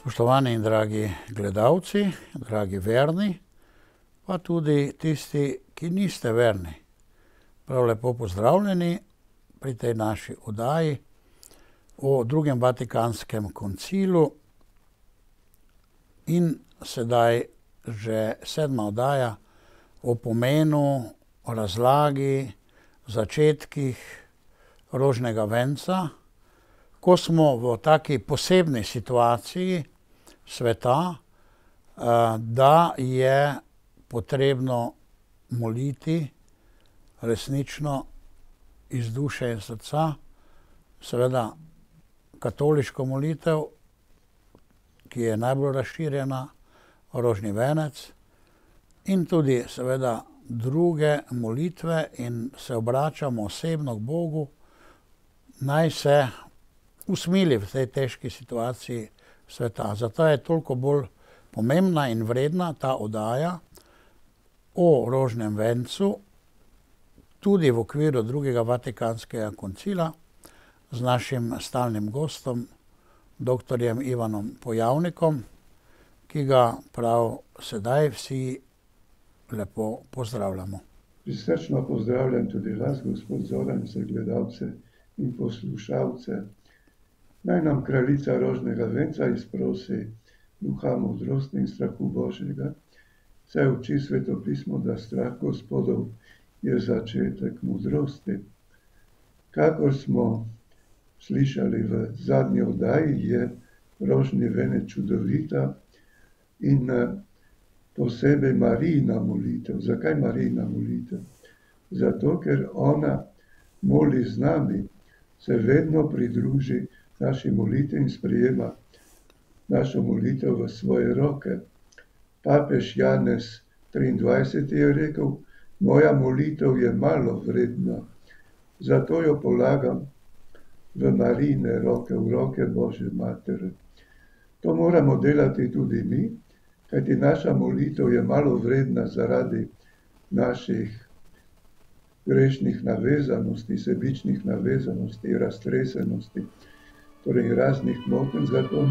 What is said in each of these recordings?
Spoštovani in dragi gledalci, dragi verni, pa tudi tisti, ki niste verni. Prav lepo pozdravljeni pri tej naši oddaji o Drugem Vatikanskem koncilu in sedaj že 7. oddaja o pomenu, razlagi, začetkih rožnega venca, ko smo v taki posebni situaciji sveta, da je potrebno moliti resnično iz duše in srca, seveda katoliško molitev, ki je najbolj razširjena, rožni venec, in tudi seveda druge molitve, in se obračamo osebno k Bogu, naj se usmili v tej težki situaciji sveta. Zato je toliko bolj pomembna in vredna ta oddaja o rožnem vencu, tudi v okviru Drugega Vatikanskega koncila z našim stalnim gostom, doktorjem Ivanom Pojavnikom, ki ga prav sedaj vsi lepo pozdravljamo. Prisrčno pozdravljam tudi vas, gospod Zoran, vse gledalce in poslušalce. Naj nam kraljica rožnega venca izprosi duha modrosti in strahu Božjega, saj uči Sveto pismo, da strah Gospodov je začetek modrosti. Kakor smo slišali v zadnji oddaji, je rožni venec čudovita in posebej Marijina molitev. Zakaj Marijina molitev? Zato, ker ona moli z nami, se vedno pridruži naši molitvi in sprejema našo molitev v svoje roke. Papež Janez 23. je rekel: moja molitev je malo vredna, zato jo polagam v Marijine roke, v roke Božje Matere. To moramo delati tudi mi, kajti naša molitev je malo vredna zaradi naših grešnih navezanosti, sebičnih navezanosti, raztresenosti, torej raznih motenj, zato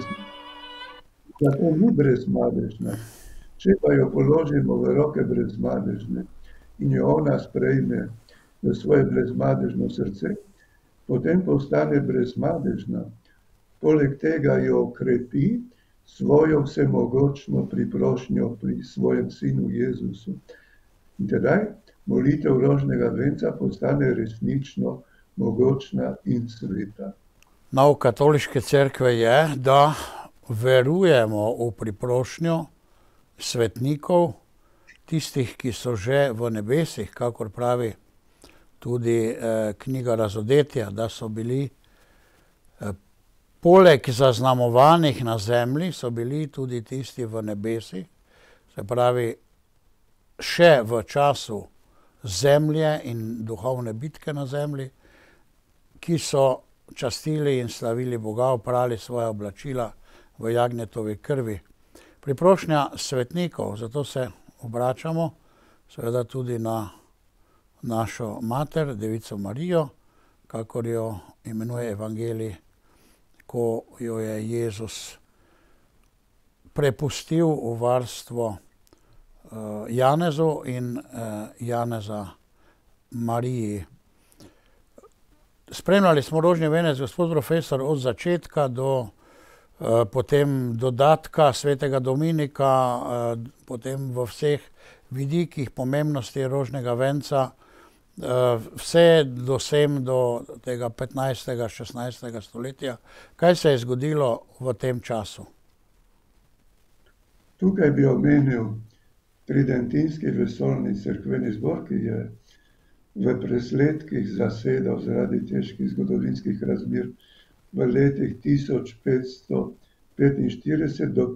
ni brezmadežna. Če pa jo položimo v roke brezmadežne in jo ona sprejme v svoje brezmadežno srce, potem postane brezmadežna. Poleg tega jo okrepi svojo vsemogočno priprošnjo pri svojem sinu Jezusu. In tedaj molitev rožnega venca postane resnično mogočna in sveta. Nauk katoliške cerkve je, da verujemo v priprošnjo svetnikov, tistih, ki so že v nebesih, kakor pravi tudi knjiga Razodetja, da so bili poleg zaznamovanih na zemlji, so bili tudi tisti v nebesih, se pravi še v času zemlje in duhovne bitke na zemlji, ki so častili in slavili Boga, oprali svoja oblačila v jagnjetovi krvi. Priprošnja svetnikov, zato se obračamo seveda tudi na našo mater, Devico Marijo, kakor jo imenuje Evangelij, ko jo je Jezus prepustil v varstvo Janezu in Janeza Mariji. Spremljali smo rožni venec, gospod profesor, od začetka do potem dodatka svetega Dominika, potem v vseh vidikih pomembnosti rožnega venca, vse do tega 15. 16. stoletja. Kaj se je zgodilo v tem času? Tukaj bi omenil Tridentinski vesoljni cerkveni zbor, ki je v presledkih zasedal zaradi težkih zgodovinskih razmer v letih 1545 do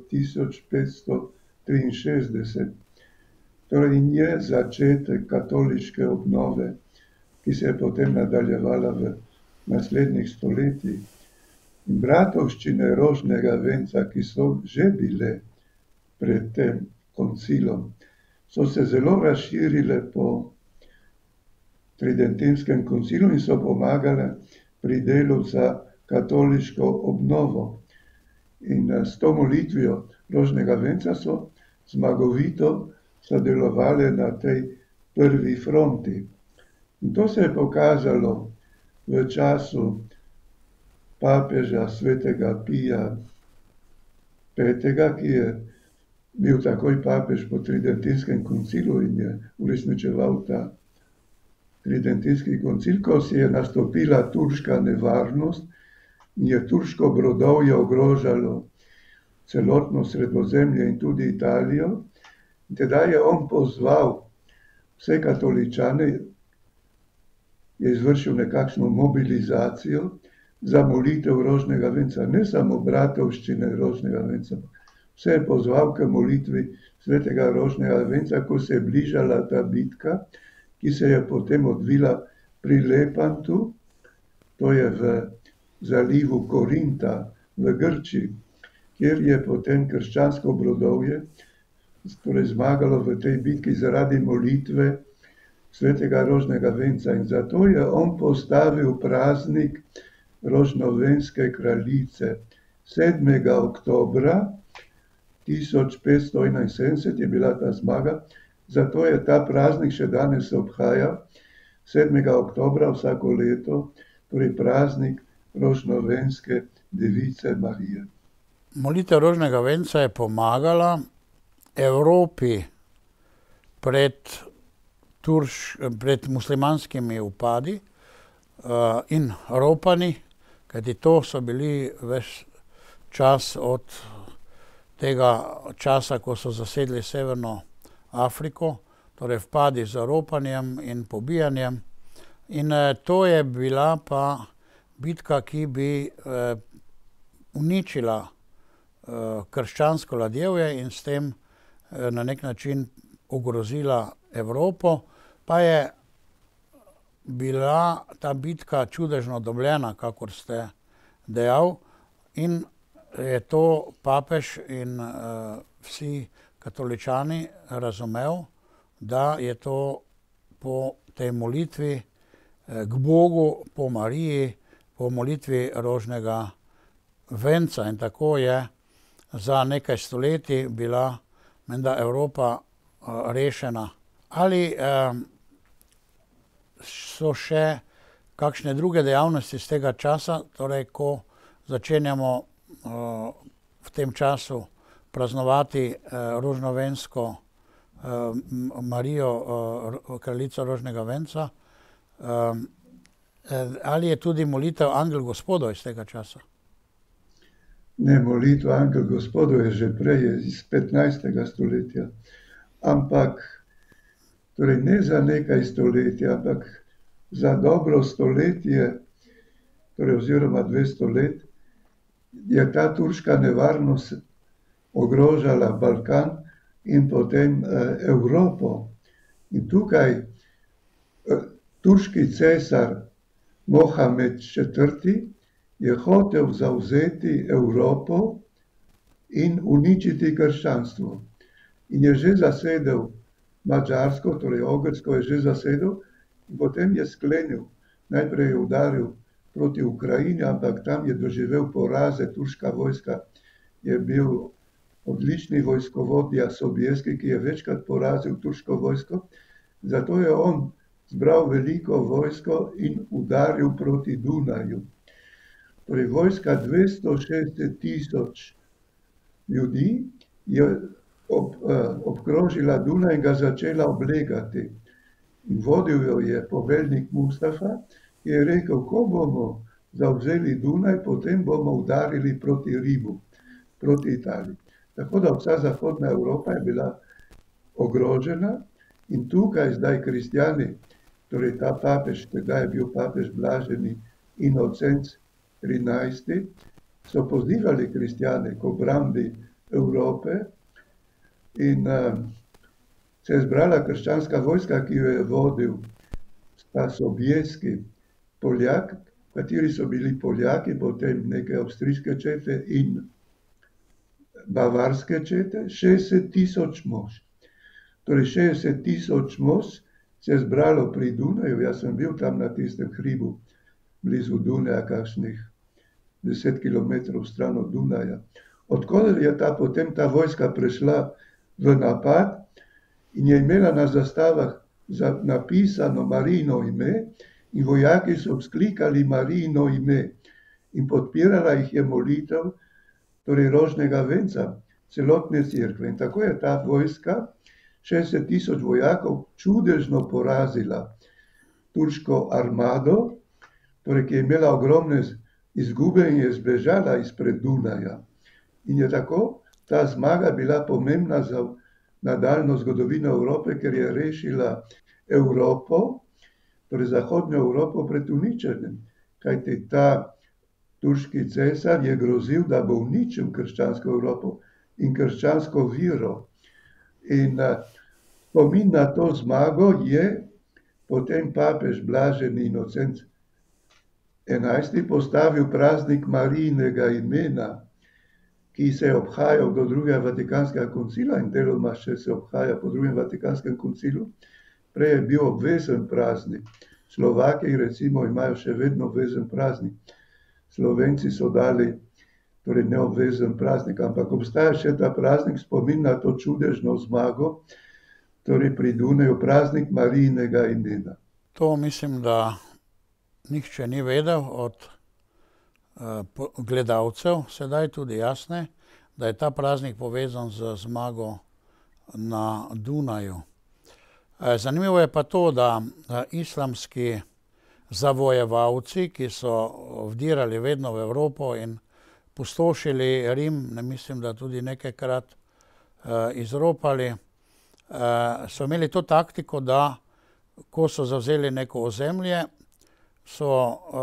1563. Torej je začetek katoliške obnove, ki se je potem nadaljevala v naslednjih stoletjih. In bratovščine rožnega venca, ki so že bile pred tem koncilom, so se zelo razširile po Tridentinskem koncilu in so pomagale pri delu za katoliško obnovo. In s to molitvijo rožnega venca so zmagovito sodelovali na tej prvi fronti. In to se je pokazalo v času papeža svetega Pija V., ki je bil takoj papež po Tridentinskem koncilu in je uresničeval ta Tridentinski koncil, ko si je nastopila turška nevarnost in je turško brodovje ogrožalo celotno Sredozemlje in tudi Italijo. In tedaj je on pozval vse katoličane, je izvršil nekakšno mobilizacijo za molitev rožnega venca, ne samo bratovščine rožnega venca. Vse je pozval k molitvi svetega rožnega venca, ko se je bližala ta bitka, ki se je potem odvila pri Lepantu, to je v zalivu Korinta v Grčiji, kjer je potem krščansko brodovje torej zmagalo v tej bitki zaradi molitve svetega rožnega venca. In zato je on postavil praznik rožnovenske kraljice. 7. oktobra 1571 je bila ta zmaga, zato je ta praznik še danes se obhaja 7. oktobra vsako leto, torej praznik rožnovenske device Marije. Molitev rožnega venca je pomagala Evropi pred muslimanskimi upadi in ropani, kajti to so bili ves čas od tega časa, ko so zasedli Severno Afriko, torej vpadi z ropanjem in pobijanjem. In to je bila pa bitka, ki bi uničila krščansko ladjevje in s tem na nek način ogrozila Evropo, pa je bila ta bitka čudežno dobljena, kakor ste dejal, in je to papež in vsi katoličani razumel, da je to po tej molitvi k Bogu, po Mariji, po molitvi rožnega venca. In tako je za nekaj stoletij bila menda Evropa rešena. Ali so še kakšne druge dejavnosti z tega časa, torej ko začenjamo v tem času praznovati rožnovensko Marijo, kraljico rožnega venca, ali je tudi molitev Angel Gospodov iz tega časa? Ne, molitva Angel Gospodov je že prej, iz 15. stoletja. Ampak, torej ne za nekaj stoletja, ampak za dobro stoletje, torej oziroma 200 let, je ta turška nevarnost ogrožala Balkan in potem Evropo. In tukaj turški cesar Mohamed IV. Je hotel zavzeti Evropo in uničiti krščanstvo. In je že zasedel Madžarsko, torej Ogrsko je že zasedel, in potem je sklenil, najprej je udaril proti Ukrajini, ampak tam je doživel poraze, turška vojska je bil odlični vojskovodja Sobieski, ki je večkrat porazil turško vojsko, zato je on zbral veliko vojsko in udaril proti Dunaju. Torej vojska 260 000 ljudi je obkrožila Dunaj in ga začela oblegati. In vodil jo je poveljnik Mustafa, ki je rekel, ko bomo zavzeli Dunaj, potem bomo udarili proti Rimu, proti Italiji. Tako da vsa zahodna Evropa je bila ogrožena in tukaj zdaj kristjani, torej ta papež, tedaj je bil papež blaženi Inocenc 13. so pozivali kristjane k obrambi Evrope in se je zbrala krščanska vojska, ki jo je vodil Sobieski Poljak, kateri so bili Poljaki, potem neke avstrijske čete in bavarske čete, 60 000 mož. Torej 60 000 mož se je zbralo pri Dunaju, jaz sem bil tam na tistem hribu, blizu Dunaja, kakšnih 10 kilometrov stran od Dunaja. od koder je potem ta vojska prešla v napad in je imela na zastavah napisano Marijino ime in vojaki so vzklikali Marijino ime in podpirala jih je molitev, torej rožnega venca, celotne cerkve. In tako je ta vojska, 60.000 vojakov, čudežno porazila turško armado, torej, ki je imela ogromne izgube in je zbežala izpred Dunaja. In je tako ta zmaga bila pomembna za nadaljnjo zgodovino Evrope, ker je rešila Evropo, torej zahodno Evropo pred uničenjem. Kajti ta turški cesar je grozil, da bo uničil krščansko Evropo in krščansko vero. In spomin na to zmago je potem papež Blaženi Inocent 11. postavil praznik Marijinega imena, ki se je obhajal do drugega Vatikanskega koncila in deloma še se obhaja po drugem Vatikanskem koncilu. Prej je bil obvezen praznik. Slovaki recimo imajo še vedno obvezen praznik. Slovenci so dali torej neobvezen praznik, ampak obstaja še ta praznik, spomin na to čudežno zmago, torej pri Dunaju, praznik Marijinega imena. To mislim, da nihče ni vedel od gledalcev, sedaj tudi jasne, da je ta praznik povezan z zmago na Dunaju. Zanimivo je pa to, da islamski zavojevalci, ki so vdirali vedno v Evropo in pustošili Rim, ne mislim, da tudi nekajkrat izropali, so imeli to taktiko, da ko so zavzeli neko ozemlje, so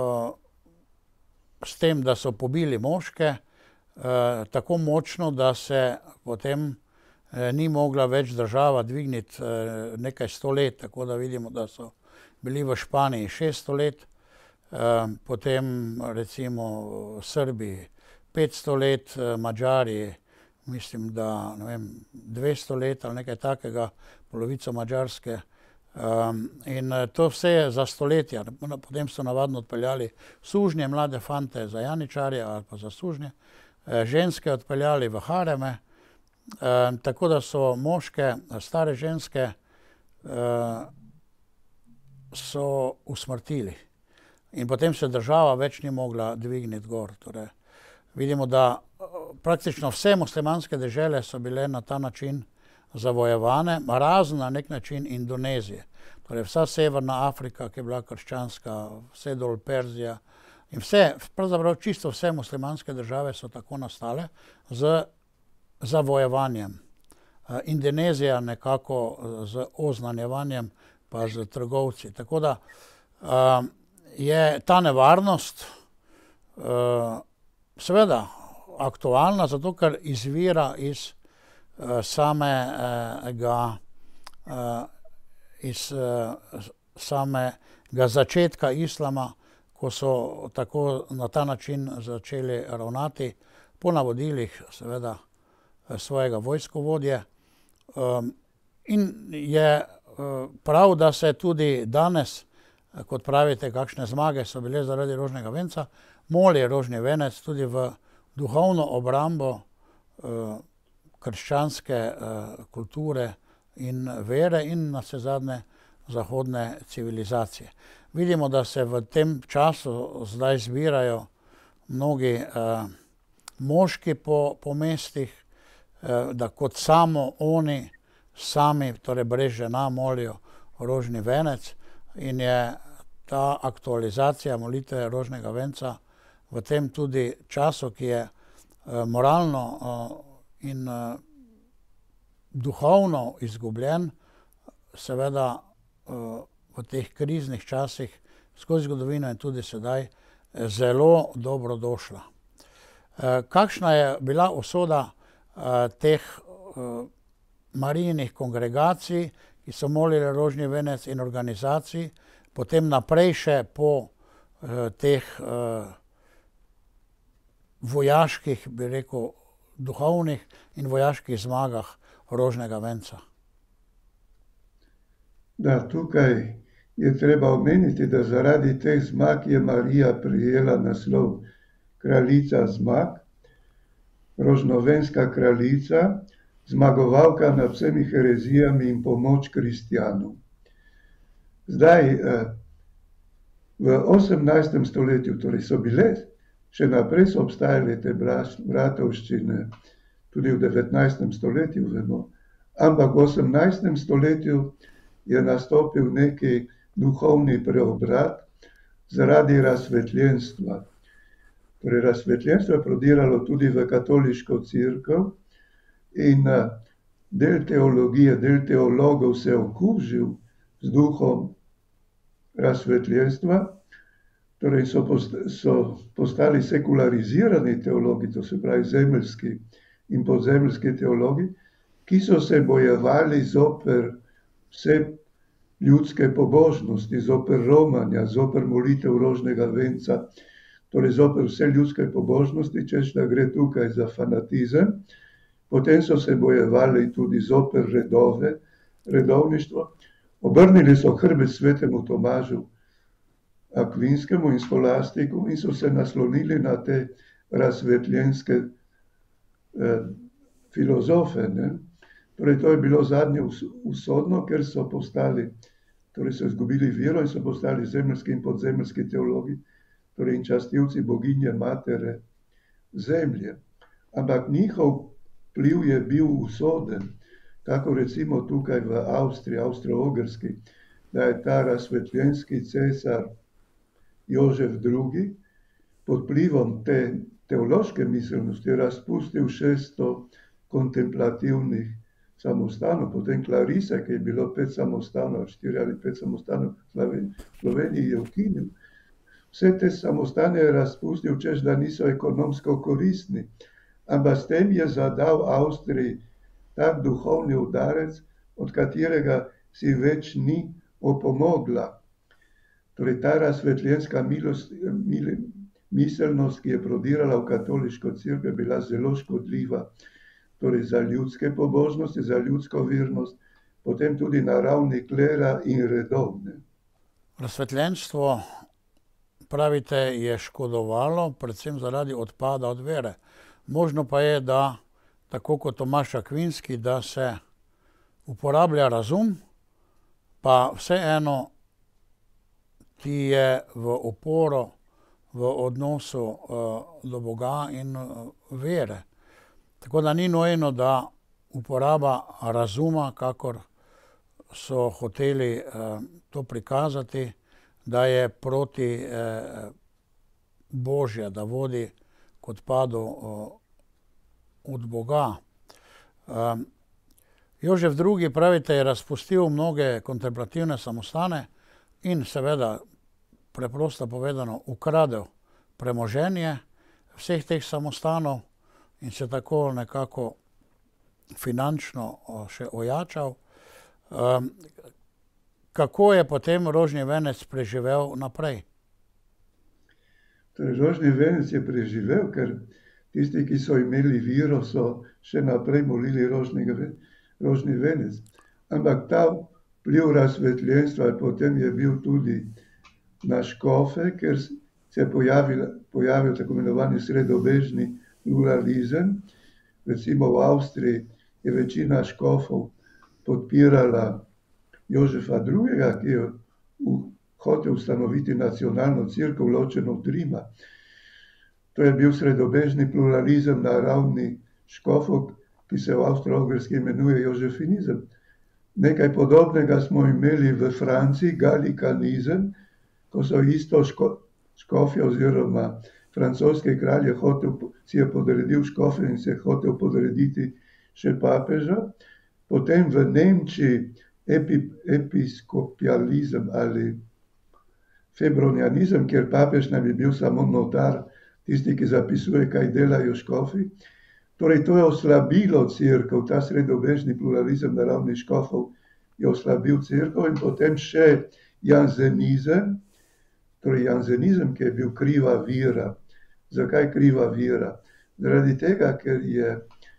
s tem, da so pobili moške, tako močno, da se potem ni mogla več država dvigniti nekaj 100 let, tako da vidimo, da so bili v Španiji 600 let, potem recimo Srbi 500 let, Madžari, mislim, da 200 let ali nekaj takega, polovico Madžarske. In to vse je za stoletja. Potem so navadno odpeljali sužnje, mlade fante za janičarje ali pa za sužnje, ženske odpeljali v hareme, tako da so moške, stare ženske so usmrtili. In potem se država več ni mogla dvigniti gor. Torej, vidimo, da praktično vse muslimanske dežele so bile na ta način zavojevane, razen na nek način Indonezije. Torej vsa severna Afrika, ki je bila krščanska, vse dol Perzija in vse, pravzaprav čisto vse muslimanske države so tako nastale z zavojevanjem. Indonezija nekako z oznanjevanjem, pa z trgovci. Tako da je ta nevarnost seveda aktualna, zato ker izvira iz samega začetka islama, ko so tako na ta način začeli ravnati po navodilih seveda svojega vojskovodje. In je prav, da se tudi danes, kot pravite, kakšne zmage so bile zaradi rožnega venca, moli rožni venec tudi v duhovno obrambo krščanske kulture in vere in navsezadnje zahodne civilizacije. Vidimo, da se v tem času zdaj zbirajo mnogi moški po mestih, da kot samo oni sami, torej brez žena, molijo rožni venec in je ta aktualizacija molitve rožnega venca v tem tudi času, ki je moralno in duhovno izgubljen, seveda v teh kriznih časih skozi zgodovino in tudi sedaj zelo dobrodošla. Kakšna je bila usoda teh Marijinih kongregacij, ki so molili rožni venec in organizacij, potem naprej še po teh vojaških, bi rekel, duhovnih in vojaških zmagah rožnega venca? Da, tukaj je treba omeniti, da zaradi teh zmag je Marija prejela naslov kraljica zmag rožnovenska kraljica, zmagovalka nad vsemi herezijami in pomoč kristjanom. Zdaj, v 18. stoletju, torej so bile, še naprej so obstajale te bratovščine, tudi v 19. stoletju vemo, ampak v 18. stoletju je nastopil neki duhovni preobrat zaradi razsvetljenstva. Torej, razsvetljenstvo je prodiralo tudi v katoliško cerkev in del teologije, del teologov se je okužil z duhom razsvetljenstva, torej so postali sekularizirani teologi, to se pravi zemeljski in podzemeljski teologi, ki so se bojevali zoper vse ljudske pobožnosti, zoper romanja, zoper molitev rožnega venca, torej zoper vse ljudske pobožnosti, češ da gre tukaj za fanatizem. Potem so se bojevali tudi zoper redove, redovništvo. Obrnili so hrbet svetemu Tomažu Akvinskemu in skolastiku in so se naslonili na te razsvetljenske filozofe. Ne? Torej, to je bilo zadnje usodno, ker so postali, torej so izgubili vero in so postali zemeljski in podzemeljski teologi, torej in častilci boginje matere zemlje. Ampak njihov vpliv je bil usoden, tako recimo tukaj v Avstriji, Avstro-Ogrski, da je ta razsvetljenski cesar Jožef II. Pod vplivom te teološke miselnosti razpustil 600 kontemplativnih samostanov, potem Klarise, ki je bilo 5 samostanov, 4 ali 5 samostanov v Sloveniji, je ukinil. Vse te samostane je razpustil, češ da niso ekonomsko koristni, ampak s tem je zadal Avstriji tak duhovni udarec, od katerega si več ni opomogla. Torej, ta razsvetljenska miselnost, ki je prodirala v katoliško cerkev, bila zelo škodljiva. Torej, za ljudske pobožnosti, za ljudsko vernost, potem tudi na ravni klera in redov. Razsvetljenstvo, pravite, je škodovalo, predvsem zaradi odpada od vere. Možno pa je, da tako kot Tomaž Akvinski, da se uporablja razum, pa vseeno ti je v oporo v odnosu do Boga in vere. Tako da ni nujno, da uporaba razuma, kakor so hoteli to prikazati, da je proti Božja, da vodi k odpadu od Boga. Jožef II. Pravite, je razpustil mnoge kontemplativne samostane in seveda, preprosto povedano, ukradel premoženje vseh teh samostanov in se tako nekako finančno še ojačal. Kako je potem rožni venec preživel naprej? Torej, rožni venec je preživel, ker tisti, ki so imeli vero, so še naprej molili rožni venec. Ampak ta vpliv razsvetljenstva potem je bil tudi na škofe, ker se je pojavil tako imenovani sredovežni pluralizem. Recimo v Avstriji je večina škofov podpirala Jožefa II., ki je hotel ustanoviti nacionalno cerkev, ločeno od Rima. To je bil sredobežni pluralizem na ravni škofov, ki se v Avstro-Ogrski imenuje jožefinizem. Nekaj podobnega smo imeli v Franciji, galikanizem, ko so isto škofje oziroma francoski kralj si je podredil škofe in se je hotel podrediti še papeža. Potem v Nemčiji episkopializem ali febronianizem, kjer papež naj bi bil samo notar, tisti, ki zapisuje, kaj delajo škofi. Torej, to je oslabilo cerkev, ta sredovežni pluralizem na ravni škofov je oslabil cerkev in potem še janzenizem, torej janzenizem, ki je bil kriva vera. Zakaj kriva vera? Zaradi tega, ker je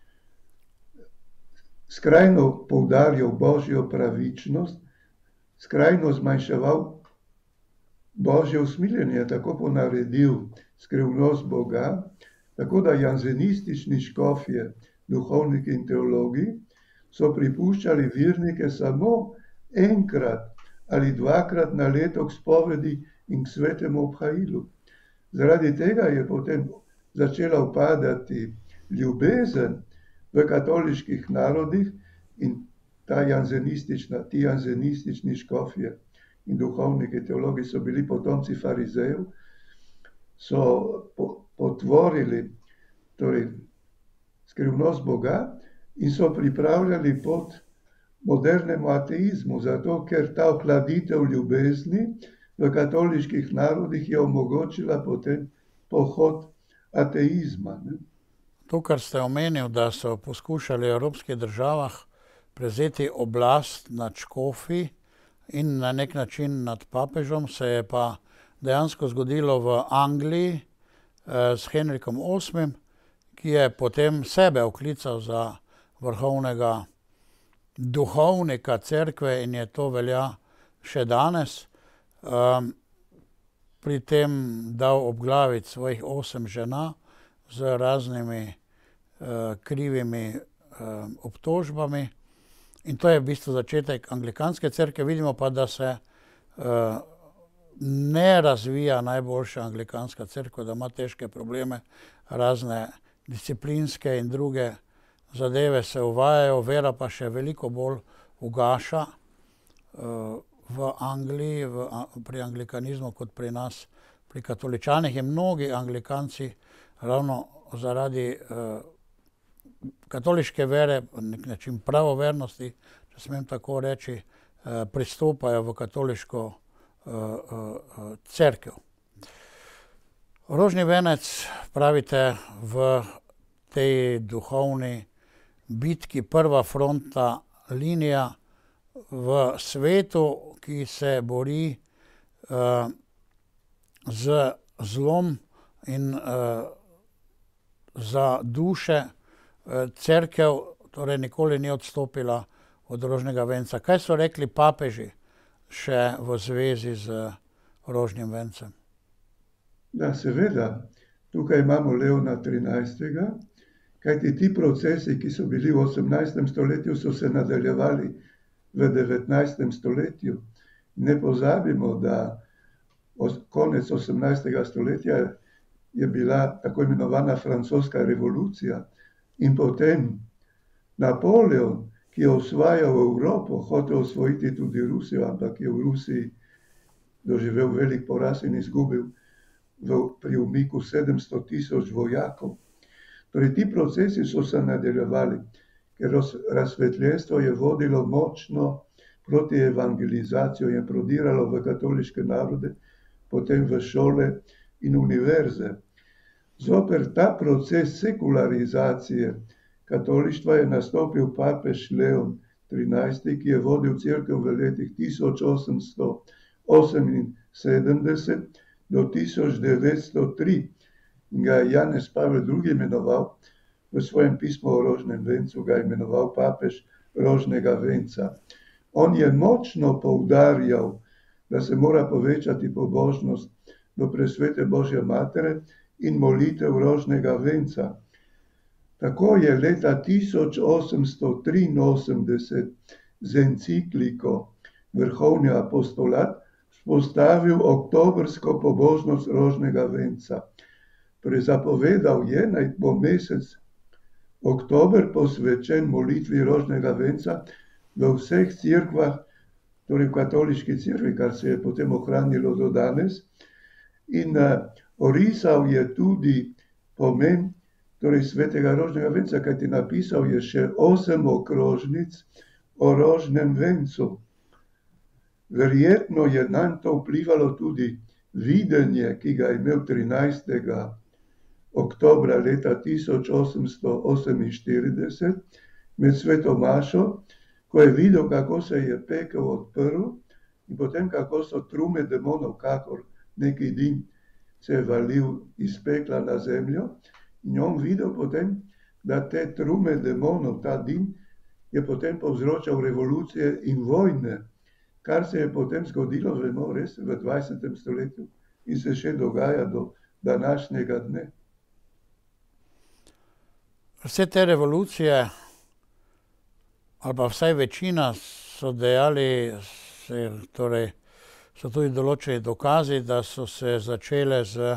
skrajno poudarjal božjo pravičnost, skrajno zmanjševal božje usmiljenje, tako ponaredil skrivnost Boga, Tako da janzenistični škofje, duhovniki in teologi so pripuščali vernike samo enkrat ali dvakrat na leto k spovedi in k svetemu obhajilu. Zaradi tega je potem začela upadati ljubezen v katoliških narodih in ti janzenistični škofje in duhovniki, teologi so bili potomci farizejev, so potvorili torej skrivnost Boga in so pripravljali pot modernemu ateizmu, zato ker ta ohladitev ljubezni v katoliških narodih je omogočila potem pohod ateizma. Ne? To, kar ste omenil, da so poskušali v evropskih državah prevzeti oblast nad škofi in na nek način nad papežem, se je pa dejansko zgodilo v Angliji s Henrikom VIII., ki je potem sebe oklical za vrhovnega duhovnika cerkve in je to velja še danes. Pri tem dal obglaviti svojih 8 žena z raznimi krivimi obtožbami. In to je v bistvu začetek anglikanske cerkve. Vidimo pa, da se ne razvija najboljša anglikanska cerkva, da ima težke probleme, razne disciplinske in druge zadeve se uvajajo, vera pa še veliko bolj ugaša v Angliji, pri anglikanizmu kot pri nas, pri katoličanih. In mnogi anglikanci ravno zaradi katoliške vere, na nek način pravovernosti, če smem tako reči, pristopajo v katoliško cerkev. Rožni venec, pravite, v tej duhovni bitki, prva fronta linija v svetu, ki se bori z zlom in za duše. Cerkev torej nikoli ni odstopila od rožnega venca. Kaj so rekli papeži še v zvezi z rožnim vencem? Ja, seveda, tukaj imamo Leona XIII., kajti ti procesi, ki so bili v 18. stoletju, so se nadaljevali v 19. stoletju. Ne pozabimo, da konec 18. stoletja je bila tako imenovana francoska revolucija in potem Napoleon, ki je osvajal Evropo, hotel osvojiti tudi Rusijo, ampak je v Rusiji doživel velik poraz in izgubil pri umiku 700 000 vojakov. Torej, ti procesi so se nadaljevali, ker razsvetljenstvo je vodilo močno proti evangelizacijo, je prodiralo v katoliške narode, potem v šole in univerze. Zoper ta proces sekularizacije katolištva je nastopil papež Leon XIII., ki je vodil cerkev v letih 1878 do 1903 in ga je Janez Pavel II. Imenoval v svojem pismu o rožnem vencu, ga je imenoval papež rožnega venca. On je močno poudarjal, da se mora povečati pobožnost do presvete Božje matere in molitev rožnega venca. Tako je leta 1883 z encikliko Vrhovni apostolat vzpostavil oktobrsko pobožnost rožnega venca. Torej, zapovedal je, naj bo mesec oktober posvečen molitvi rožnega venca v vseh cerkvah, torej v katoliški cerkvi, kar se je potem ohranilo do danes. In orisal je tudi pomen torej svetega rožnega venca, kajti napisal je še 8 okrožnic o rožnem vencu. Verjetno je nanj to vplivalo tudi videnje, ki ga je imel 13. oktobra leta 1848 med sveto mašo, ko je videl, kako se je pekel odprl in potem kako so trume demonov, kakor neki dim se je valil iz pekla na zemljo. In on videl potem, da te trume demonov, ta dim, je potem povzročal revolucije in vojne, kar se je potem zgodilo, vemo, res v 20. stoletju in se še dogaja do današnjega dne. Vse te revolucije, ali pa vsaj večina, so dejali, torej so tudi določeni dokazi, da so se začele z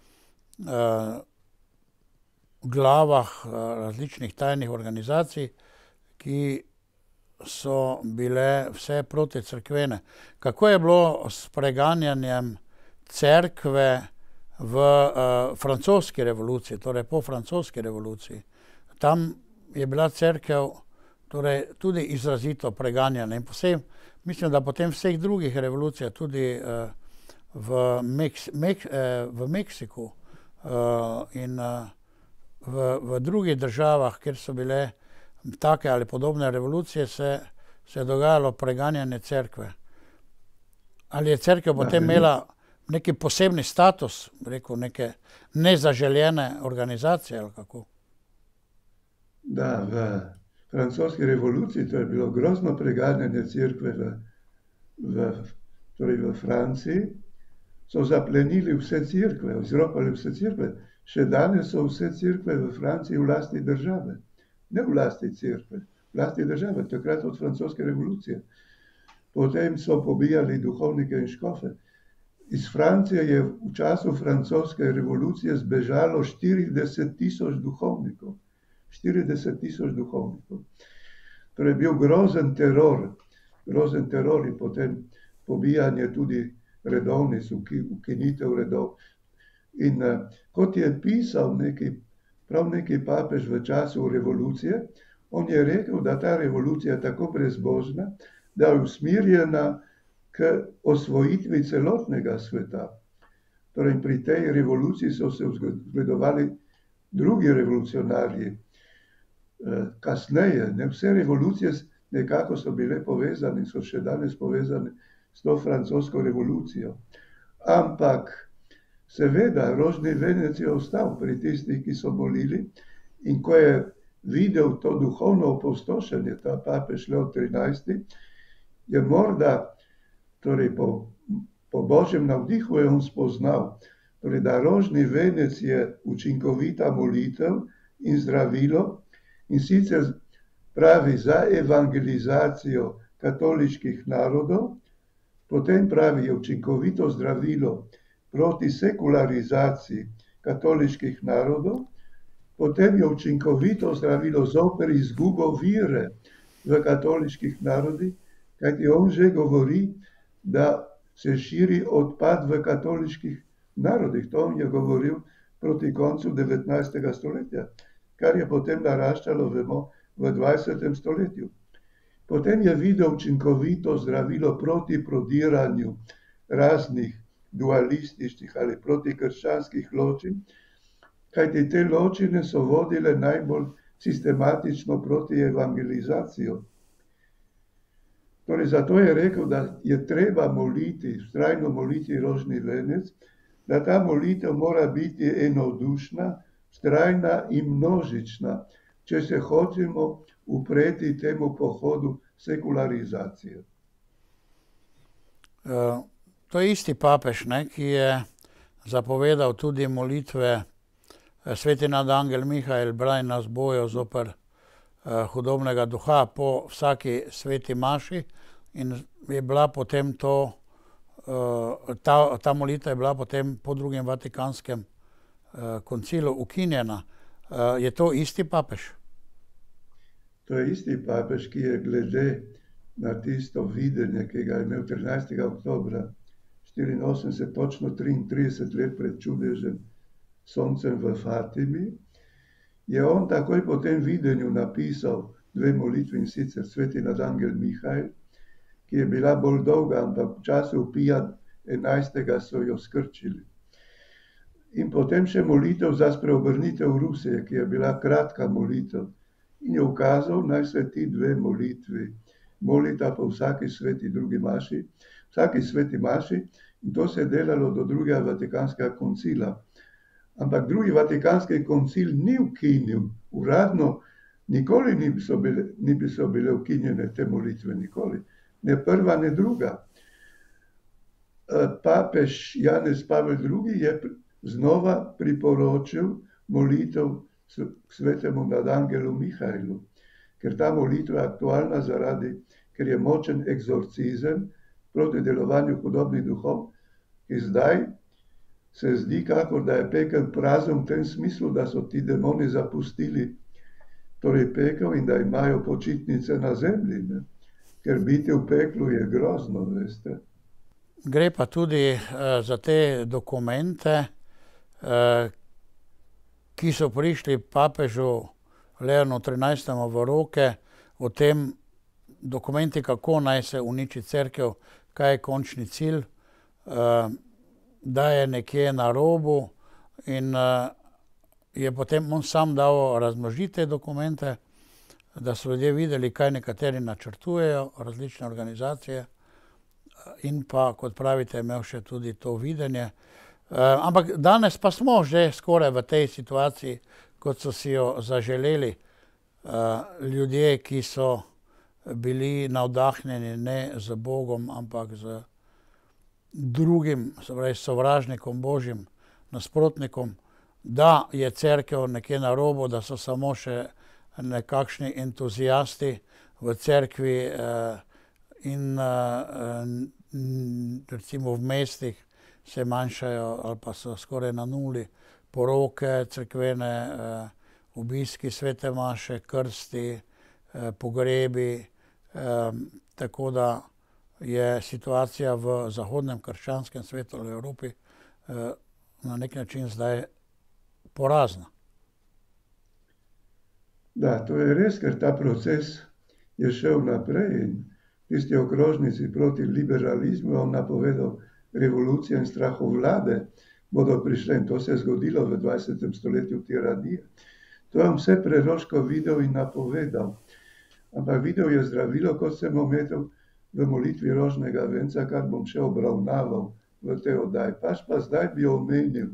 glavah različnih tajnih organizacij, ki so bile vse proticerkvene. Kako je bilo s preganjanjem cerkve v francoski revoluciji, torej po francoski revoluciji? Tam je bila cerkev torej tudi izrazito preganjana in mislim, da potem vseh drugih revolucijah, tudi v Meksiku in v drugih državah, kjer so bile take ali podobne revolucije, se je dogajalo preganjanje cerkve. Ali je cerkev potem imela neki posebni status, rekel, neke nezaželjene organizacije ali kako? Da, v francoski revoluciji, to je bilo grozno preganjanje cerkve torej v Franciji, so zaplenili vse cerkve, izropali vse cerkve. Še danes so vse cerkve v Franciji v lasti države. Ne v lasti cerkve, v lasti države, takrat od francoske revolucije. Potem so pobijali duhovnike in škofe. Iz Francije je v času francoske revolucije zbežalo 40.000 duhovnikov. 40.000 duhovnikov. Torej bil grozen teror in potem pobijanje tudi redovnic, ukinitev redov. In kot je pisal prav neki papež v času revolucije, on je rekel, da ta revolucija je tako brezbožna, da je usmerjena k osvojitvi celotnega sveta. Torej pri tej revoluciji so se zgledovali drugi revolucionarji. Kasneje, vse revolucije nekako so bile povezane, so še danes povezane s to francosko revolucijo. Ampak seveda rožni venec je ostal pri tistih, ki so molili, in ko je videl to duhovno opustošenje, ta papež Leo XIII, je morda, torej po božjem navdihu je on spoznal, torej da rožni venec je učinkovita molitev in zdravilo, in sicer pravi za evangelizacijo katoliških narodov, potem pravi je učinkovito zdravilo proti sekularizaciji katoliških narodov, potem je učinkovito zdravilo zoper izgubo vire v katoliških narodih, kajti on že govori, da se širi odpad v katoliških narodih. To on je govoril proti koncu 19. stoletja, kar je potem naraščalo, vemo, v 20. stoletju. Potem je videl učinkovito zdravilo proti prodiranju raznih dualističnih ali protikrščanskih ločin, kajti te ločine so vodile najbolj sistematično proti evangelizacijo. Torej, zato je rekel, da je treba moliti, vztrajno moliti rožni venec, da ta molitev mora biti enodušna, vztrajna in množična, če se hočemo upreti temu pohodu sekularizacije. To je isti papež, ki je zapovedal tudi molitve Sveti nadangel Mihael, brani nas bojo zoper hudobnega duha po vsaki sveti maši, in je bila potem ta molitev je bila potem po drugem Vatikanskem koncilu ukinjena. Je to isti papež? To je isti papež, ki je glede na tisto videnje, ki ga je imel 13. oktobra 1984, točno 33 let pred čudežem soncem v Fatimi, je on takoj po tem videnju napisal dve molitvi, in sicer Sveti nadangel Mihael, ki je bila bolj dolga, ampak v času Pija 11. so jo skrčili. In potem še molitev za spreobrnitev Rusije, ki je bila kratka molitev, in je ukazal, naj se ti dve molitvi molita po vsaki sveti sveti maši, in to se je delalo do drugega Vatikanskega koncila. Ampak drugi Vatikanski koncil ni ukinil, uradno nikoli niso bile ukinjene te molitve, nikoli. Ne prva, ne druga. Papež Janez Pavel II je znova priporočil molitev k svetemu nadangelu Mihajlu, ker ta molitva je aktualna ker je močen egzorcizem proti delovanju hudobnih duhov, ki zdaj se zdi, kakor da je pekel prazen v tem smislu, da so ti demoni zapustili torej pekel in da imajo počitnice na zemlji, ne? Ker biti v peklu je grozno, veste. Gre pa tudi za te dokumente, ki so prišli papežu Leonu XIII. V roke, o tem dokumenti, kako naj se uniči cerkev, kaj je končni cilj, da je nekje na robu in je potem on sam dal razmnožiti te dokumente, da so ljudje videli, kaj nekateri načrtujejo, različne organizacije, in pa, kot pravite, imel še tudi to videnje. Ampak danes pa smo že skoraj v tej situaciji, kot so si jo zaželeli ljudje, ki so bili navdahnjeni ne z Bogom, ampak z drugim, se pravi sovražnikom Božjim, nasprotnikom, da je cerkev nekje na robu, da so samo še nekakšni entuziasti v cerkvi in recimo v mestih se manjšajo ali pa so skoraj na nuli poroke, cerkvene, obiski svete maše, krsti, pogrebi, tako da je situacija v zahodnem krščanskem svetu v Evropi na nek način zdaj porazna. Da, to je res, ker ta proces je šel naprej in tisti okrožnici proti liberalizmu on napovedal revolucijo in strahovlade bodo prišle in to se je zgodilo v 20. stoletju tiranije. To je vse preroško videl in napovedal. Ampak videl je zdravilo, kot sem omenil v molitvi rožnega venca, kar bom še obravnaval v tej oddaji. Pa zdaj bi omenil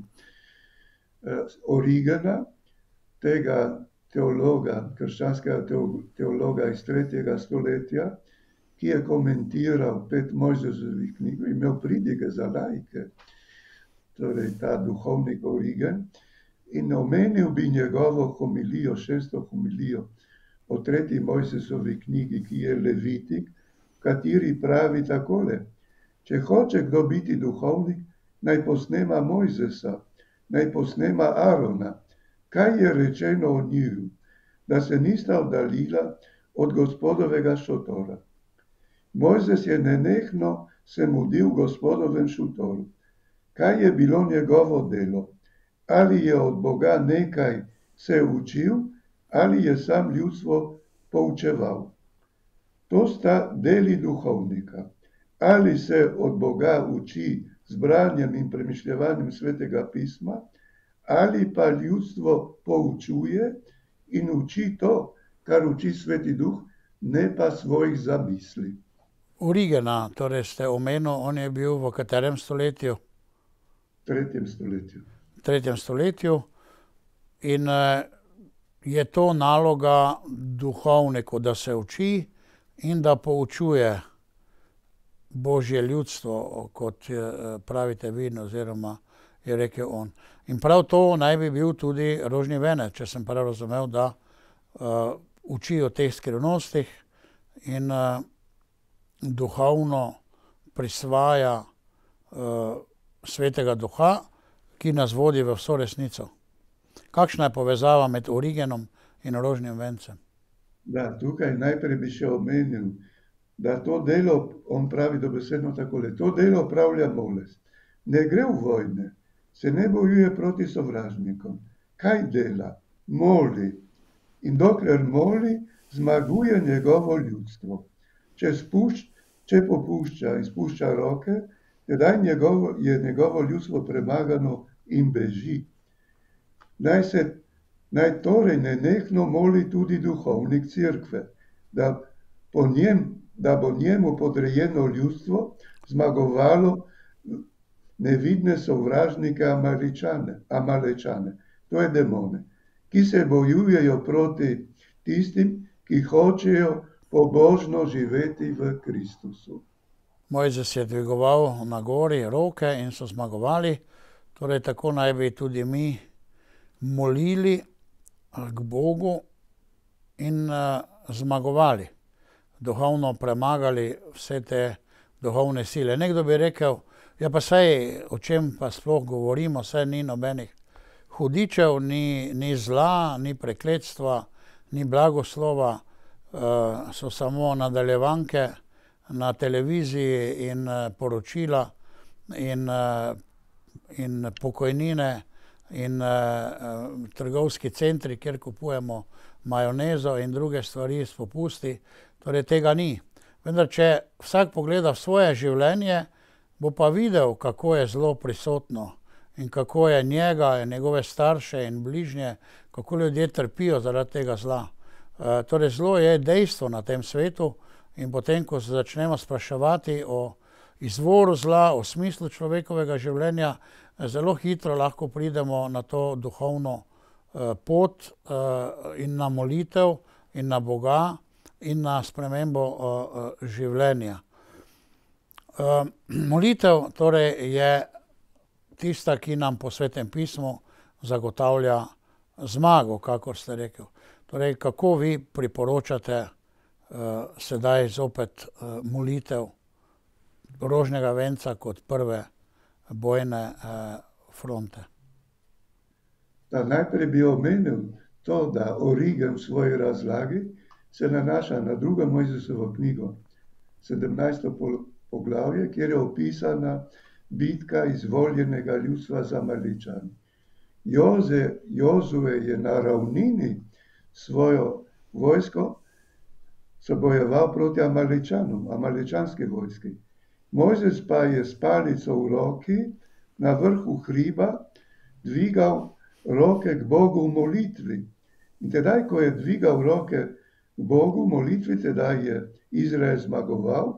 Origena, tega teologa, krščanskega teologa iz 3. stoletja, ki je komentiral 5 Mojzesovih knjig, imel pridige za laike, torej ta duhovnik Origen, in omenil bi njegovo homilijo, 6. homilijo o 3. Mojzesovi knjigi, ki je Levitik, v kateri pravi takole: če hoče kdo biti duhovnik, naj posnema Mojzesa, naj posnema Arona, kaj je rečeno o njiju, da se nista oddaljila od Gospodovega šotora. Mojzes je nenehno se mudil v Gospodovem šotoru. Kaj je bilo njegovo delo? Ali je od Boga nekaj se učil, ali je sam ljudstvo poučeval. To sta deli duhovnika. Ali se od Boga uči z branjem in premišljevanjem svetega pisma, ali pa ljudstvo poučuje in uči to, kar uči Sveti Duh, ne pa svojih zamisli. Origena, torej ste omenil, on je bil v katerem stoletju? 3. stoletju. 3. stoletju. In je to naloga duhovniku, da se uči in da poučuje Božje ljudstvo, kot pravite vi, oziroma je rekel on. In prav to naj bi bil tudi rožni venec, če sem prav razumel, da uči o teh skrivnostih in duhovno prisvaja Svetega Duha, ki nas vodi v vso resnico. Kakšna je povezava med Origenom in rožnim vencem? Da, tukaj najprej bi še omenil, da to delo, on pravi dobesedno takole, to delo opravlja molest. Ne gre v vojne, se ne bojuje proti sovražnikom. Kaj dela? Moli. In dokler moli, zmaguje njegovo ljudstvo. Če popušča in spušča roke, tedaj je njegovo ljudstvo premagano in beži. Naj torej nenehno moli tudi duhovnik cerkve, da bo njemu podrejeno ljudstvo zmagovalo nevidne sovražnike Amalečane, to je demone, ki se bojujejo proti tistim, ki hočejo pobožno živeti v Kristusu. Mojzes je dvigoval na gori roke in so zmagovali, torej tako naj bi tudi mi molili k Bogu in zmagovali, duhovno premagali vse te duhovne sile. Nekdo bi rekel, ja pa saj, o čem pa sploh govorimo, saj ni nobenih hudičev, ni zla, ni prekletstva, ni blagoslova, so samo nadaljevanke na televiziji in poročila in pokojnine in trgovski centri, kjer kupujemo majonezo in druge stvari s popusti. Torej tega ni. Vendar, če vsak pogleda v svoje življenje, bo pa videl, kako je zlo prisotno in kako je njega in njegove starše in bližnje, kako ljudje trpijo zaradi tega zla. Torej zlo je dejstvo na tem svetu in potem, ko se začnemo spraševati o izvoru zla, o smislu človekovega življenja, zelo hitro lahko pridemo na to duhovno pot in na molitev in na Boga in na spremembo življenja. Molitev torej je tista, ki nam po Svetem pismu zagotavlja zmago, kakor ste rekel. Torej, kako vi priporočate sedaj zopet molitev rožnega venca kot prve bojne fronte? Najprej bi omenil to, da Origen v svoji razlagi se nanaša na drugo Mojzesovo knjigo, 17. poglavje, kjer je opisana bitka izvoljenega ljudstva z Amalečani. Jozue je na ravnini svojo vojsko se bojeval proti Amalečanom, amalečanski vojski. Mojzes pa je s palico v roki na vrhu hriba dvigal roke k Bogu v molitvi. In tedaj, ko je dvigal roke k Bogu v molitvi, tedaj je Izrael zmagoval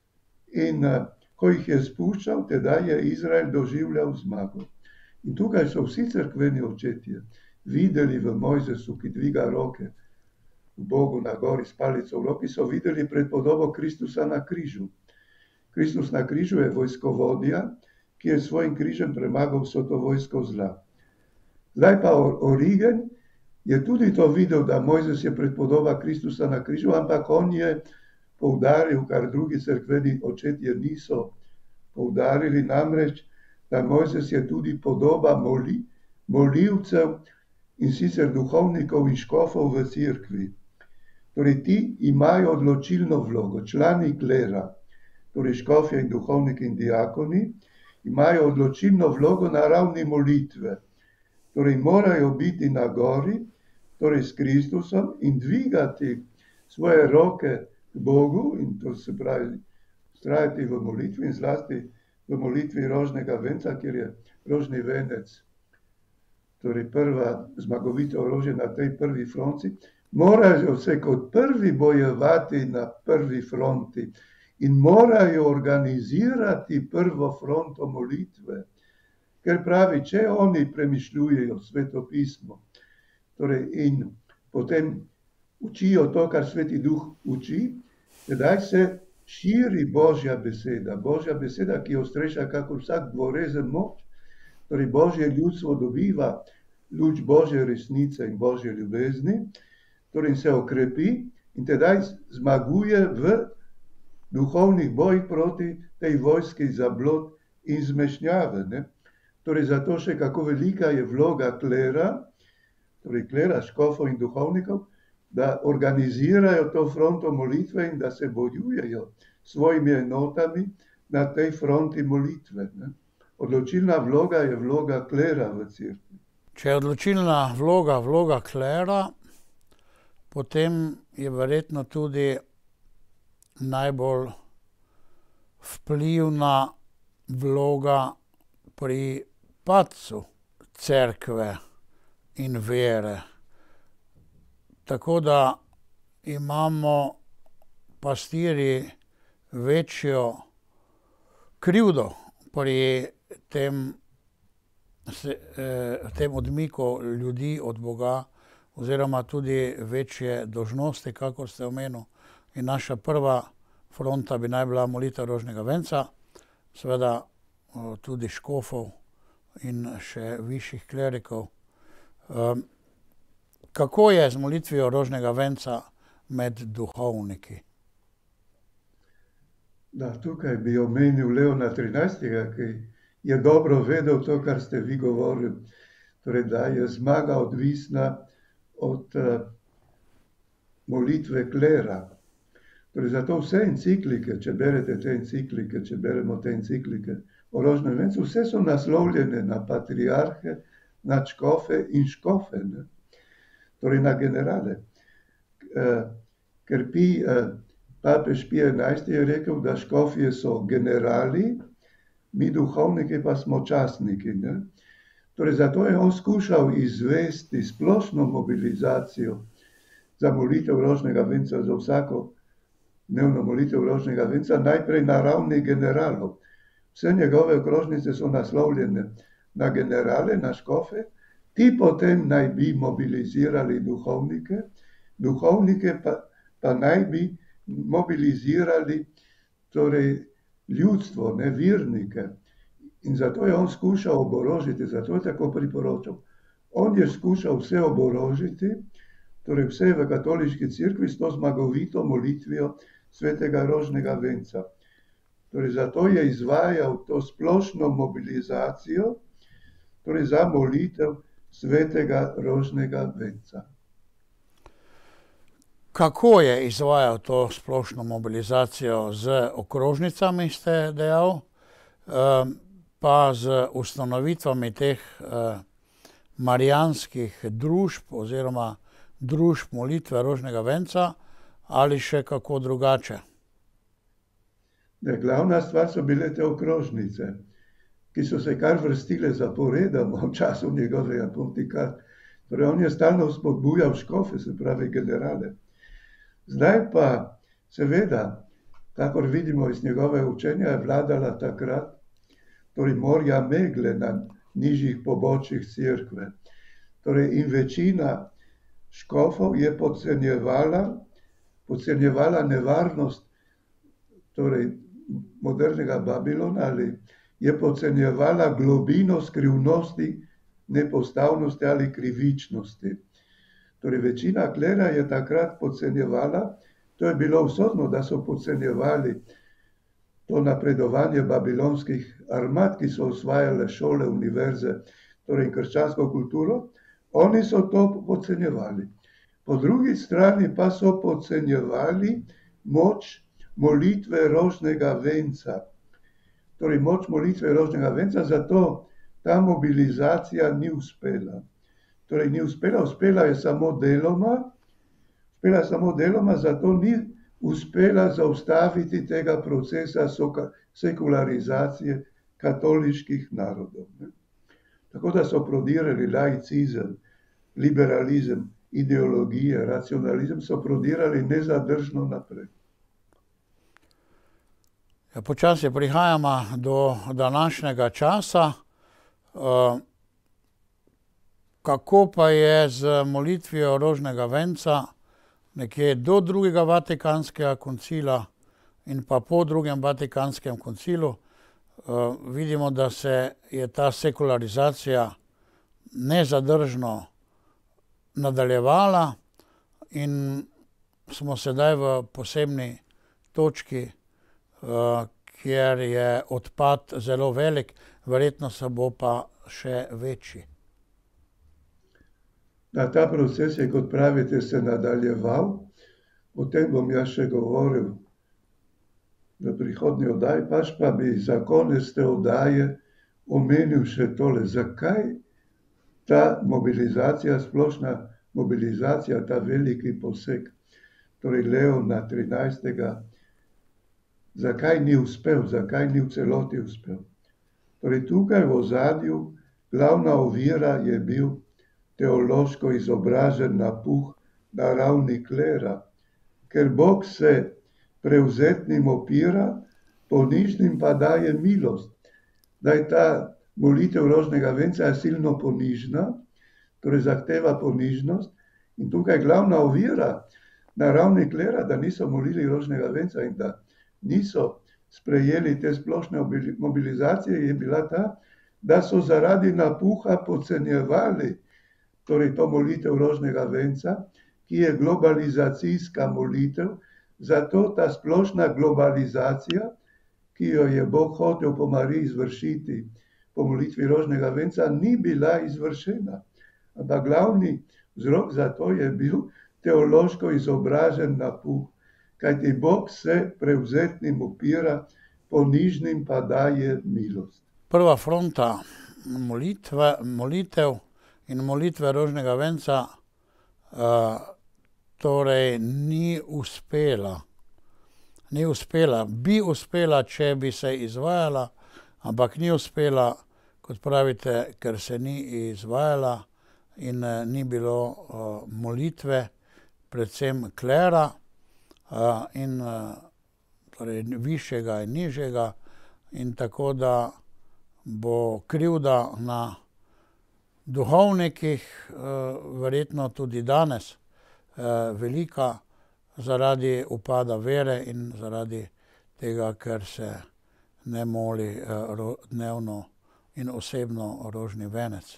in ko jih je spuščal, tedaj je Izrael doživljal zmago. In tukaj so vsi cerkveni očetje videli v Mojzesu, ki dviga roke k Bogu na gori s palico v roki, so videli predpodobo Kristusa na križu. Kristus na križu je vojskovodja, ki je svojim križem premagal vso to vojsko zla. Zdaj pa Origen je tudi to videl, da Mojzes je predpodoba Kristusa na križu, ampak on je poudaril, kar drugi cerkveni očetje niso poudarili, namreč, da Mojzes je tudi podoba molivcev in sicer duhovnikov in škofov v cerkvi. Torej, ti imajo odločilno vlogo, člani klera, torej škofje in duhovniki in diakoni, imajo odločilno vlogo na ravni molitve. Torej, morajo biti na gori, torej s Kristusom in dvigati svoje roke k Bogu in to se pravi vztrajati v molitvi in zlasti v molitvi rožnega venca, kjer je rožni venec, torej prva zmagovito orožje na tej prvi fronti, morajo se kot prvi bojevati na prvi fronti in morajo organizirati prvo fronto molitve. Ker pravi, če oni premišljujejo Sveto pismo, torej in potem učijo to, kar Sveti Duh uči, tedaj se širi Božja beseda, ki je ostrejša kakor vsak dvorezen moč, torej Božje ljudstvo dobiva luč Božje resnice in Božje ljubezni, torej se okrepi in tedaj zmaguje v duhovnih bojih proti tej vojski zablod in zmešnjave. Torej, zato še kako velika je vloga klera, torej klera, škofov in duhovnikov, da organizirajo to fronto molitve in da se bojujejo svojimi enotami na tej fronti molitve. Odločilna vloga je vloga klera v cerkvi. Če je odločilna vloga klera, potem je verjetno tudi najbolj vplivna vloga pri padcu cerkve in vere. Tako da imamo pastirji večjo krivdo pri tem odmiku ljudi od Boga, oziroma tudi večje dolžnosti, kakor ste omenili. In naša prva fronta bi naj bila molitev rožnega venca, seveda tudi škofov in še višjih klerikov. Kako je z molitvijo rožnega venca med duhovniki? Da, tukaj bi omenil Leona XIII., ki je dobro vedel to, kar ste vi govorili, torej, da je zmaga odvisna od molitve klera. Torej, zato vse enciklike, če berete te enciklike, če beremo te enciklike o rožnem vencu, vse so naslovljene na patriarhe, na škofe in škofe, ne? Torej na generale. Ker papež Pij XI. Je rekel, da škofje so generali, mi duhovniki pa smo častniki, ne? Torej, zato je on skušal izvesti splošno mobilizacijo za molitev rožnega venca, za vsako dnevno molitev rožnega venca, najprej na ravni generalov. Vse njegove okrožnice so naslovljene na generale, na škofe, ti potem naj bi mobilizirali duhovnike, duhovnike pa naj bi mobilizirali torej ljudstvo, ne, vernike. In zato je on skušal oborožiti, zato je tako priporočal. On je skušal vse oborožiti, torej vse v katoliški cerkvi s to zmagovito molitvijo svetega rožnega venca. Torej, zato je izvajal to splošno mobilizacijo, torej za molitev svetega rožnega venca. Kako je izvajal to splošno mobilizacijo? Z okrožnicami, ste dejal, pa z ustanovitvami teh marijanskih družb oziroma družb molitve rožnega venca, ali še kako drugače? Glavna stvar so bile te okrožnice, ki so se kar vrstile zaporedoma v času njegovega pontikata. Torej, on je stalno spodbujal škofe, se pravi generale. Zdaj pa, seveda, kakor vidimo iz njegovega učenja, je vladala takrat torej morja megle na nižjih pobočjih cerkve. Torej, in večina škofov je podcenjevala nevarnost torej modernega Babilona, ali je podcenjevala globino skrivnosti, nepostavnosti ali krivičnosti. Torej, večina klera je takrat podcenjevala, to je bilo usodno, da so podcenjevali to napredovanje babilonskih armad, ki so osvajale šole, univerze, torej krščansko kulturo, oni so to podcenjevali. Po drugi strani pa so podcenjevali moč molitve rožnega venca. Torej, moč molitve rožnega venca, zato ta mobilizacija ni uspela. Torej, ni uspela, uspela je samo deloma, zato ni uspela zaustaviti tega procesa sekularizacije katoliških narodov, ne. Tako da so prodirali laicizem, liberalizem, ideologije, racionalizem, so prodirali nezadržno naprej. Ja, počasi prihajamo do današnjega časa. Kako pa je z molitvijo rožnega venca nekje do drugega Vatikanskega koncila in pa po drugem Vatikanskem koncilu? Vidimo, da se je ta sekularizacija nezadržno nadaljevala in smo sedaj v posebni točki, kjer je odpad zelo velik, verjetno se bo pa še večji. Ta proces je, kot pravite, se nadaljeval. O tem bom jaz še govoril v prihodnji oddaji, pač pa bi za konec te oddaje omenil še tole. Zakaj ta mobilizacija, splošna mobilizacija, ta veliki poseg, torej Leona XIII., zakaj ni uspel, zakaj ni v celoti uspel? Torej, tukaj v ozadju glavna ovira je bil teološko izobražen napuh na ravni klera, ker Bog se prevzetnim opira, ponižnim pa daje milost. Da je ta molitev rožnega venca silno ponižna, torej zahteva ponižnost, in tukaj glavna ovira na ravni klera, da niso molili rožnega venca in da niso sprejeli te splošne mobilizacije, je bila ta, da so zaradi napuha podcenjevali torej to molitev rožnega venca, ki je globalizacijska molitev, zato ta splošna globalizacija, ki jo je Bog hotel po Mariji izvršiti po molitvi rožnega venca, ni bila izvršena. Ampak glavni vzrok za to je bil teološko izobražen napuh, kajti Bog se prevzetnim upira, ponižnim pa daje milost. Prva fronta molitev in molitve rožnega venca torej ni uspela. Ni uspela. Bi uspela, če bi se izvajala, ampak ni uspela, kot pravite, ker se ni izvajala in ni bilo molitve, predvsem klera in torej višjega in nižjega, in tako da bo krivda na duhovnikih, verjetno tudi danes, velika zaradi upada vere in zaradi tega, ker se ne moli dnevno in osebno rožni venec.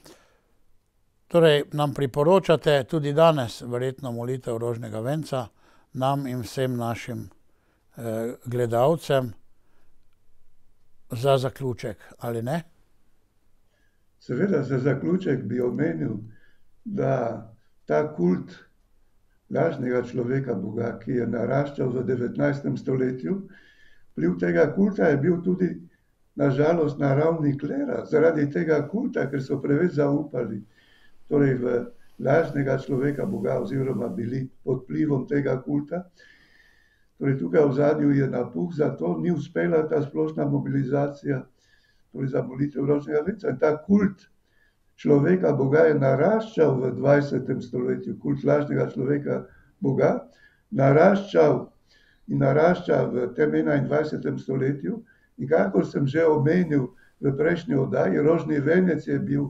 Torej, nam priporočate tudi danes verjetno molitev rožnega venca, nam in vsem našim gledalcem, za zaključek, ali ne? Seveda, za zaključek bi omenil, da ta kult lažnega človeka Boga, ki je naraščal v 19. stoletju, vpliv tega kulta je bil tudi na žalost na ravni klera, zaradi tega kulta, ker so preveč zaupali torej v lažnega človeka Boga oziroma bili pod vplivom tega kulta. Torej tukaj v ozadju je napuh, zato ni uspela ta splošna mobilizacija torej za molitev rožnega venca. In ta kult človeka Boga je naraščal v 20. stoletju, kult lažnega človeka Boga, naraščal in narašča v tem 21. stoletju. In kakor sem že omenil v prejšnji oddaji, rožni venec je bil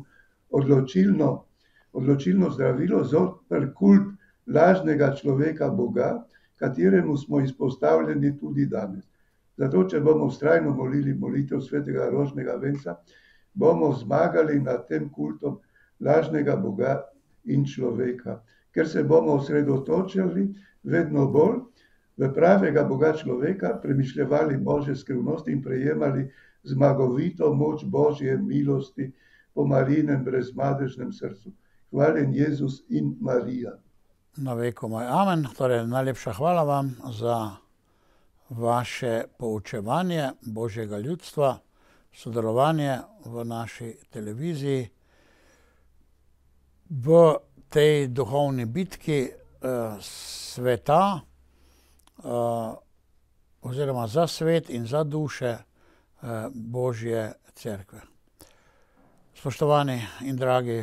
odločilno zdravilo zoper kult lažnega človeka Boga, kateremu smo izpostavljeni tudi danes. Zato, če bomo vztrajno molili molitev svetega rožnega venca, bomo zmagali nad tem kultom lažnega Boga in človeka, ker se bomo osredotočili vedno bolj v pravega Boga človeka, premišljevali Božje skrivnosti in prejemali zmagovito moč Božje milosti po Marijinem brezmadežnem srcu. Hvaljen Jezus in Marija. Na vekomaj amen. Torej, najlepša hvala vam za vaše poučevanje Božjega ljudstva, sodelovanje v naši televiziji, v tej duhovni bitki sveta, oziroma za svet in za duše Božje cerkve. Spoštovani in dragi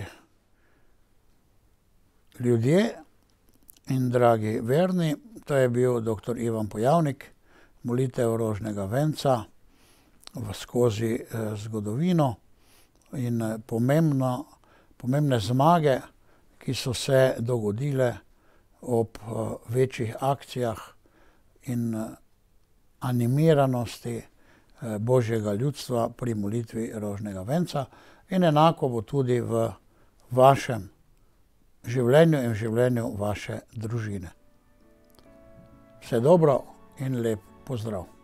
ljudje in dragi verni, to je bil dr. Ivan Pojavnik, molitev rožnega venca skozi zgodovino in pomembne zmage, ki so se dogodile ob večjih akcijah in animiranosti Božjega ljudstva pri molitvi rožnega venca, in enako bo tudi v vašem življenju in življenju vaše družine. Vse dobro in lep pozdrav.